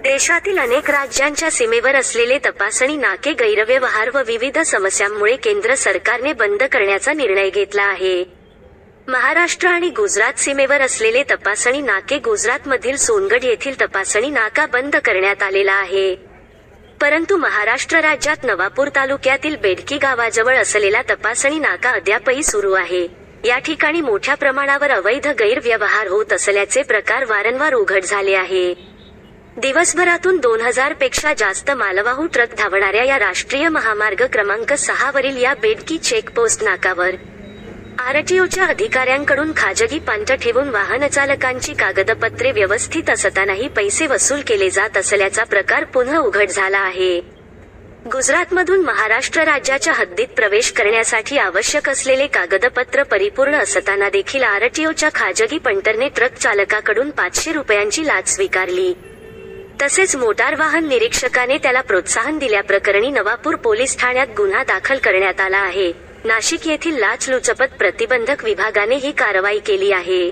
देशातील अनेक राज्यांच्या सीमेवर असलेले तपासणी नाके गैरव्यवहार व विविध समस्यांमुळे केंद्र सरकारने बंद करण्याचा निर्णय घेतला आहे. महाराष्ट्र आणि गुजरात सीमेवर असलेले तपासणी नाके गुजरातमधील सोनगढ येथील तपासणी नाका बंद करण्यात आलेला आहे. परंतु महाराष्ट्र राज्यात नवापूर तालुक्यातील बेडकी गावाजवळ असलेला तपासणी नाका अद्यापही सुरू आहे. या ठिकाणी मोठ्या प्रमाणावर अवैध गैरव्यवहार होत असल्याचे प्रकार वारंवार उघड झाले आहे. दिवसभरातून 2000 पेक्षा जास्त मालवाहू ट्रक धावणाऱ्या या राष्ट्रीय महामार्ग क्रमांक 6 वरील या बेडकी चेकपोस्ट नाकावर आरटीओच्या अधिकाऱ्यांकडून खाजगी पांट ठेवून वाहनचालकांची कागदपत्रे व्यवस्थित असतानाही पैसे वसूल केले जात असल्याचा प्रकार पुन्हा उघड झाला आहे. गुजरातमधून महाराष्ट्र राज्याच्या हद्दीत प्रवेश करण्यासाठी आवश्यक असलेले कागदपत्र परिपूर्ण असताना देखील आरटीओच्या खाजगी पंटरने ट्रक चालकाकडून 500 रुपयांची लाच स्वीकारली. तसेच मोटार वाहन निरीक्षकाने त्याला प्रोत्साहन दिल्याप्रकरणी नवापूर पोलीस ठाण्यात गुन्हा दाखल करण्यात आला आहे. नाशिक येथील लाचलुचपत प्रतिबंधक विभागाने ही कारवाई केली आहे.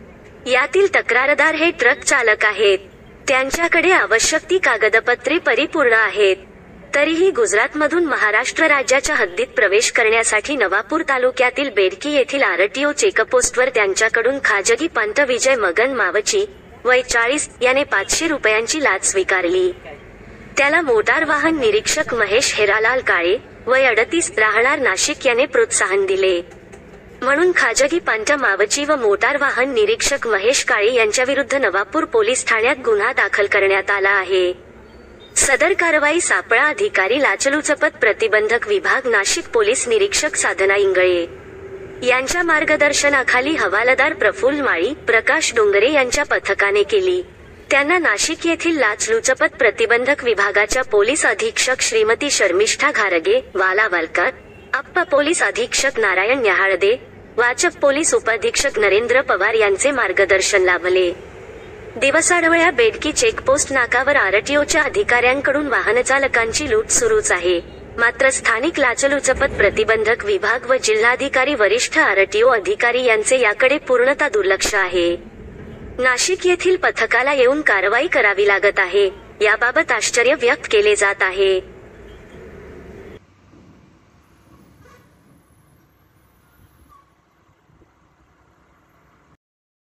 यातील तक्रारदार हे ट्रक चालक आहेत. त्यांच्याकडे आवश्यक ती कागदपत्रे परिपूर्ण आहेत. तरीही गुजरातमधून महाराष्ट्र राज्याच्या हद्दीत प्रवेश करण्यासाठी नवापूर तालुक्यातील बेडकी येथील आरटीओ चेकपोस्टवर त्यांच्याकडून खाजगी पंत विजय मगन मावची, वय 40, याने 500 रुपयांची लाच स्वीकारली. त्याला मोटार वाहन निरीक्षक महेश हेरालाल काळे, वय 38, राहणार नाशिक, याने प्रोत्साहन दिले. म्हणून खाजगी पंत मावची व मोटार वाहन निरीक्षक महेश काळे यांच्याविरुद्ध नवापूर पोलीस ठाण्यात गुन्हा दाखल करण्यात आला आहे. सदर कारवाई सापळा अधिकारी लाचलुचपत प्रतिबंधक विभाग नाशिक पोलीस निरीक्षक साधना इंगळे यांच्या मार्गदर्शनाखाली हवालदार प्रफुल्ल माळी, प्रकाश डोंगरे यांच्या पथकाने केली. त्यांना नाशिक येथील लाचलुचपत प्रतिबंधक विभागाच्या पोलीस अधीक्षक श्रीमती शर्मिष्ठा घारगे, वालावलकर, अप्पा पोलीस अधीक्षक नारायण न्याहाळदे, वाचक पोलीस उपअधीक्षक नरेंद्र पवार यांचे मार्गदर्शन लाभले. दिवसाढवळ्या बेडकी चेकपोस्ट नाकावर आरटीओच्या अधिकाऱ्यांकडून वाहनचालकांची लूट सुरूच आहे. मात्र स्थानिक लाचलुचपत प्रतिबंधक विभाग व जिल्हाधिकारी वरिष्ठ आरटीओ अधिकारी यांचे याकडे पूर्णतः दुर्लक्ष आहे. नाशिक येथील पथकाला येऊन कारवाई करावी लागत आहे. याबाबत आश्चर्य व्यक्त केले जात आहे.